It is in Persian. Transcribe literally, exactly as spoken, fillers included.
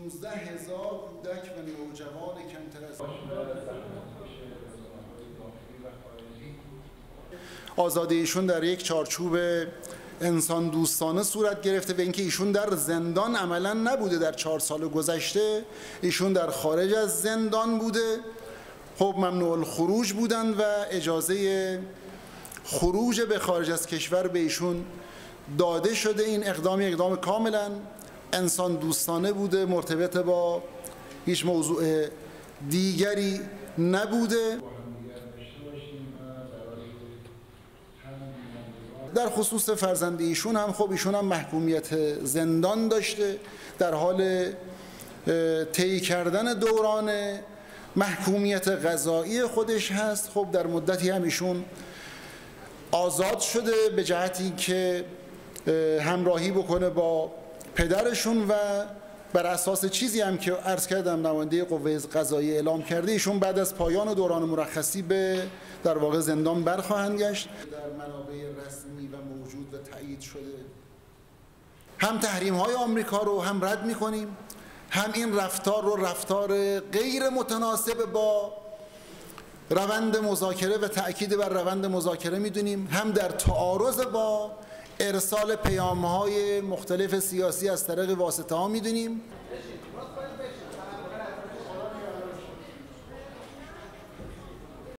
شانزده هزار کودک و نوجوان کمتر از آزادی ایشون در یک چارچوب انسان دوستانه صورت گرفته و اینکه ایشون در زندان عملا نبوده. در چهار سال گذشته ایشون در خارج از زندان بوده، خب ممنوع الخروج بودند و اجازه خروج به خارج از کشور به ایشون داده شده. این اقدام اقدام کاملا انسان دوستانه بوده، مرتبط با هیچ موضوع دیگری نبوده. در خصوص فرزند ایشون هم خب ایشون هم محکومیت زندان داشته، در حال طی کردن دوران محکومیت قضایی خودش هست. خب در مدتی هم ایشون آزاد شده به جهتی که همراهی بکنه با پدرشون و بر اساس چیزی هم که عرض کردم نماینده قوه قضاییه اعلام کرده، ایشون بعد از پایان دوران مرخصی به در واقع زندان برخواهند گشت. در منابع رسمی و موجود و تایید شده هم تحریم های آمریکا رو هم رد میکنیم، هم این رفتار رو رفتار غیر متناسب با روند مذاکره و تأکید بر روند مذاکره میدونیم، هم در تعارض با ارسال پیام‌های مختلف سیاسی از طریق واسطه ها میدونیم.